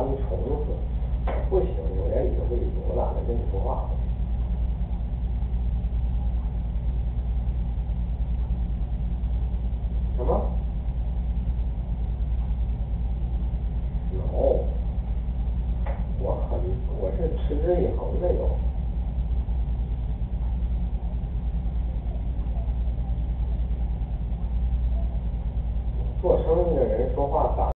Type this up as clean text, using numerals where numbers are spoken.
你宠死。不行，我连理都不理，我懒得跟你说话。什么 ？no， 我是持之以恒那种。做生意的人说话打。